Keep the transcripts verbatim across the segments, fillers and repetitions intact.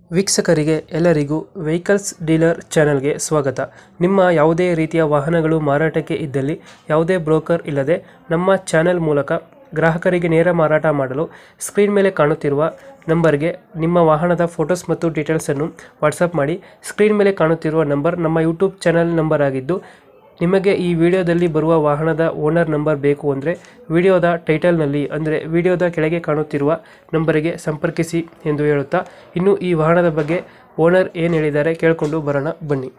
ವೀಕ್ಷಕರಿಗೆ ಎಲ್ಲರಿಗೂ vehicles dealer ಚಾನೆಲ್ಗೆ ಸ್ವಾಗತ. ನಿಮ್ಮ ಯಾವುದೇ ರೀತಿಯ ವಾಹನಗಳು ಮಾರಾಟಕ್ಕೆ ಇದ್ದಲ್ಲಿ ಯಾವುದೇ ಬ್ರೋಕರ್ ಇಲ್ಲದೆ ನಮ್ಮ ಚಾನೆಲ್ ಮೂಲಕ ಗ್ರಾಹಕರಿಗೆ ನೇರ ಮಾರಾಟ ಮಾಡಲು ಸ್ಕ್ರೀನ್ ಮೇಲೆ ಕಾಣುತ್ತಿರುವ ನಂಬರ್ಗೆ ನಿಮ್ಮ ವಾಹನದ ಫೋಟೋಸ್ ಮತ್ತು ಡೀಟೇಲ್ಸನ್ನು ವಾಟ್ಸಪ್ ಮಾಡಿ. ಸ್ಕ್ರೀನ್ ಮೇಲೆ ಕಾಣುತ್ತಿರುವ ನಂಬರ್ ನಮ್ಮ ಯೂಟ್ಯೂಬ್ ಚಾನೆಲ್ ನಂಬರ್ ಆಗಿದ್ದು, ನಿಮಗೆ ಈ ವಿಡಿಯೋದಲ್ಲಿ ಬರುವ ವಾಹನದ ಓನರ್ ನಂಬರ್ ಬೇಕು ಅಂದರೆ ವಿಡಿಯೋದ ಟೈಟಲ್ನಲ್ಲಿ ಅಂದರೆ ವಿಡಿಯೋದ ಕೆಳಗೆ ಕಾಣುತ್ತಿರುವ ನಂಬರಿಗೆ ಸಂಪರ್ಕಿಸಿ ಎಂದು ಹೇಳುತ್ತಾ, ಇನ್ನು ಈ ವಾಹನದ ಬಗ್ಗೆ ಓನರ್ ಏನು ಹೇಳಿದ್ದಾರೆ ಕೇಳಿಕೊಂಡು ಬರೋಣ ಬನ್ನಿ.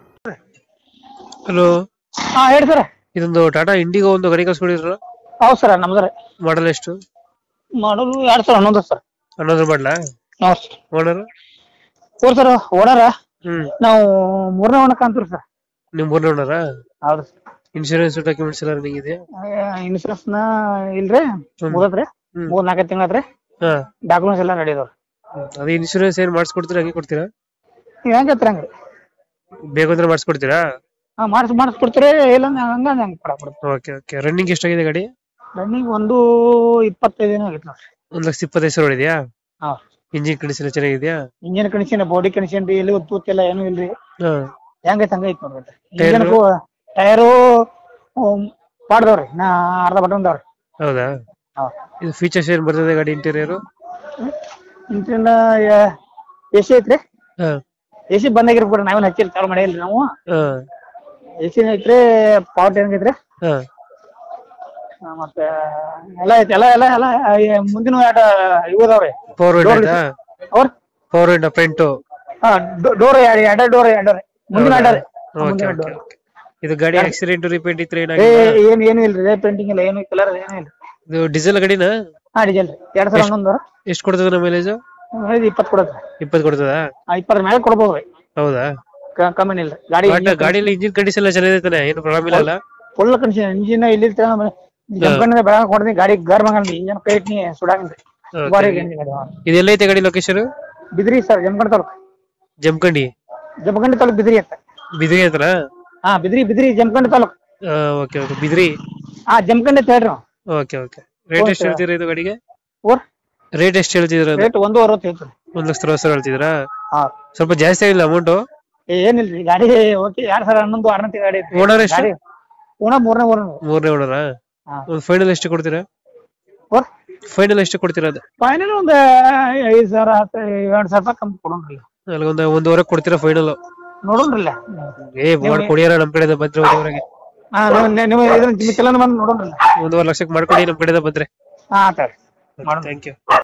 ಹಲೋ, ಹಾ ಹೇಳಿ ಸರ್. ಇದೊಂದು ಟಾಟಾ ಇಂಡಿಗೋ ಒಂದು ಗಾಡಿ ಕಳ್ಸ್ಕೊಂಡಿದ್ರು. ಹೌದು ಸರ್, ನಮ್ದ್ರ ಮಾಡಲ್ ಎಷ್ಟು? ಮಾಡಲು ಎರಡ್ ಸಾವಿರ ಹನ್ನೊಂದು ಸರ್. ಹನ್ನೊಂದು ಮಾಡಲ? ಹೌದು ಸರ್. ಓನರ್? ಓರ್ ಸರ್ ಓನರ ಹ್ಮ್ ನಾವು ಮೂರನೇ ಒಣಕ ಅಂತೀವಿ ಸರ್. ನಿಮ್ ಮೂರನೇ ಓನರ? ಹೌದು ಸರ್. ಇನ್ಶೂರೆನ್ಸ್ ಡಾಕ್ಯುಮೆಂಟ್ಸ್ ಎಲ್ಲ ರನ್ನಿಂಗ್ ಇದೆಯಾ? ಇನ್ಸೂರೆನ್ಸ್ ನ ಇಲ್ರಿ, ಮುಗದ್ರಿ, ಮೂರ್ ನಾಲ್ಕೈ ತಿಂಗಳಾದ್ರಿ. ಹಾ, ಡಾಕ್ಯುಮೆಂಟ್ಸ್ ಎಲ್ಲ ರೆಡಿ ಇದಾವ್ರಿ. ಅದೇ ಇನ್ಶೂರೆನ್ಸ್ ಏನ್ ಮಾಡಿಸ್ಕೊಡ್ತೀರಾ? ಹಂಗೆ ಕೊಡ್ತೀರಾ? ನೀವ್ ಹೆಂಗ್ ಹತ್ರ ಹಂಗ್ರಿ ಬೇಕಂದ್ರೆ ಮಾಡಿಸ್ಕೊಡ್ತೀರಾ? ಹಾ ಮಾಡಿಸ್ ಮಾಡಿಸ್ಕೊಡ್ತೀರಿ, ಇಲ್ಲ ಹಂಗ ಹಂಗ ಕೊಡಾಕ್ಬಿಡ್ತೀವಿ. Okay okay. ರನ್ನಿಂಗ್ ಎಷ್ಟಾಗಿದೆ ಗಾಡಿ? ರನ್ನಿಂಗ್ ಒಂದು ಇಪ್ಪತ್ತೈದು ಏನೋ ಆಗೈತೆ ನೋಡ್ರಿ. ಒಂದ್ ಲಕ್ಷ ಇಪ್ಪತ್ತೈದು ಸಾವಿರ ಇದೆಯಾ? ಹಾ. ಇಂಜಿನ್ ಕಂಡೀಷನ್ ಚೆನ್ನಾಗಿದೆಯಾ? ಇಂಜಿನ್ ಕಂಡೀಷನ್, ಬಾಡಿ ಕಂಡೀಷನ್ ರೀ, ಇಲ್ಲಿ ತೂತ್ ಎಲ್ಲ ಏನೂ ಇಲ್ರಿ. ಹಾ. ಹೆಂಗೈತೆ ಹಂಗ ಐತಿ ನೋಡ್ರಿ. ಇಂಜಿನ್ಗೂ ಟೈರು ಪಾಡ್ದವ್ರಿ, ನಾ ಅರ್ಧ ಬಟನ್ದವ್ರಿ. ಹೌದಾ? ಇದು ಫೀಚರ್ಸ್ ಏನ್ ಬರ್ತದೆ ಗಾಡಿ ಇಂಟೀರಿಯರ್? ಇಂಜಿನ್ ಎ ಸಿ ಐತ್ರಿ. ಹಾ. ಎ ಸಿ ಬಂದಾಗಿರ್ಬಿಡ್ರಿ, ನಾವೇನ್ ಹಚ್ಚಿಲ್ಲ, ಚಾಲು ಮಾಡಿಲ್ರಿ ನಾವು. ಹಾ. ಎ ಸಿ ಐತ್ರಿ, ಪವರ್ ಟೇನ್ ಐತ್ರಿ. ಹಾ. ಮತ್ತೆ ಎಲ್ಲ ಐತಿ, ಎಲ್ಲ ಎಲ್ಲ ಎಲ್ಲ ಮುಂದಿನ ಎರಡು ಇವು ಅದಾವ್ರಿ. Power window? ಅವ್ರ ಪವರ್ ವಿಂಡೋ ಫ್ರಂಟ್? ಹಾ, ಡೋರ್ ಎರಡು ಡೋರ್ ಎರಡು ಮುಂದಿನ ಅಡ್ಡಾರಿ. ಇದು ಗಾಡಿ ಆಕ್ಸಿಡೆಂಟ್ ರಿಪೇಂಟ್ ಇತ್ತು ಏನ್ ಏನು ಇಲ್ರಿ, ಪೇಂಟಿಂಗ್ ಇಲ್ಲ, ಏನು ಕಲರ್ ಏನು ಇಲ್ಲ. ಇದು ಡೀಸೆಲ್ ಗಾಡಿನ? ಹಾ, ಡೀಸೆಲ್ ರೀ. ಎರಡ್ ಸಾವಿರ ಹನ್ನೊಂದು. ಎಷ್ಟು ಕೊಡ್ತದ ನಮ್ಮ ಮೈಲೇಜ್? ಇಪ್ಪತ್ತು ಕೊಡತ್ರಿ. ಇಪ್ಪತ್ತು ಕೊಡ್ತದ? ಇಪ್ಪತ್ತರ ಮೇಲೆ ಕೊಡ್ಬೋದ್ರಿ. ಹೌದಾ? ಕಮ್ಮಿ ಇಲ್ರಿ. ಗಾಡಿ ಗಾಡಿಯಲ್ಲಿ ಇಂಜಿನ್ ಕಂಡೀಷನ್ ಎಲ್ಲ ಚೆನ್ನಾಗಿದೆ, ಏನು ಪ್ರಾಬ್ಲಮ್ ಇಲ್ಲ? Full condition. ಇಂಜಿನ್ ಇಲ್ಲಿ ಜಂಪಣ್ಣ ಬೆಳಗ ಕೊಡ್ತೀನಿ, ಗಾಡಿ ಗರ್ ಮಗನ್ರಿ, ಇಂಜನ್ ಕೈ ಇಟ್ನಿ ಸುಡಾಗನ್ರಿ. ಇದೆಲ್ಲ ಐತೆ ಗಾಡಿ ಲೊಕೇಶನ್? ಬಿದ್ರಿ ಸರ್, ಜಮಖಂಡಿ ತಾಲೂಕು. ಜಮಖಂಡಿ? ಜಮಖಂಡಿ ತಾಲೂಕು ಬಿದ್ರಿ ಅಂತ. ಬಿದ್ರಿ ಹತ್ರ? ಹಾ, ಬಿದ್ರಿ ಬಿದ್ರಿ ಜಮಖಂಡಿ ತಾಲೂಕು. Okay okay. ಬಿದ್ರಿ? ಹಾ, ಜಮಖಂಡಿ ಅಂತ ಹೇಳ್ರಿ. Okay okay. ರೇಟ್ ಎಷ್ಟು ಹೇಳ್ತೀರಾ ಇದು ಗಾಡಿಗೆ? ಓರ್ ರೇಟ್ ಎಷ್ಟು ಹೇಳ್ತಿದ್ರ? ರೇಟ್ ಒಂದು ಅರವತ್ತು ಹೇಳ್ತೀರಿ. ಒಂದ್ ಲಕ್ಷ ಅರವತ್ತು ಸಾವಿರ ಹೇಳ್ತಿದ್ರಾ? ಹಾ. ಸ್ವಲ್ಪ ಜಾಸ್ತಿ ಆಗಿಲ್ಲ ಅಮೌಂಟ್? ಏನಿಲ್ರಿ, ಗಾಡಿ ಓಕೆ. ಎರಡ್ ಸಾವಿರ ಹನ್ನೊಂದು ಆರನೇ ಗಾಡಿ. ಓನರ್ ಎಷ್ಟು? ಓನರ್ ಮೂರನೇ ಓನರ್. ಮೂರನೇ ಓನರ? ಒಂದು ಫೈನಲ್ ಎಷ್ಟು ಕೊಡ್ತೀರಾ? ಓರ್ ಫೈನಲ್ ಎಷ್ಟು ಕೊಡ್ತೀರಾ? ಅದು ಫೈನಲ್ ಒಂದ್ ಐದ್ ಸಾವಿರ ಹತ್ತು ಎರಡ್ ಸಾವಿರ ರೂಪಾಯಿ ಕಮ್ಮಿ ಕೊಡೋಣ್ರಿ. ಒಂದ್ ಒಂದೂವರೆ ಕೊಡ್ತೀರಾ ಫೈನಲ್? ನೋಡೋಣ್ರಲ್ಲ. ಏ ಮಾಡಿ ಕೊಡಿಯಾರ ನಮ್ ಕಡೆ ಬಂದ್ರೆ ಒಂದೂವರೆಗೆ. ಹಾ, ನೀವು ಇದನ್ನ ಮಿಕ್ಕಲನ್ನ ಬಂದು ನೋಡೋಣ್ರಲ್ಲ. ಒಂದೂವರೆ ಲಕ್ಷಕ್ಕೆ ಮಾಡ್ಕೊಡಿ ನಮ್ ಕಡೆ ಬಂದ್ರೆ. ಹಾ, ಥ್ಯಾಂಕ್ ಯು.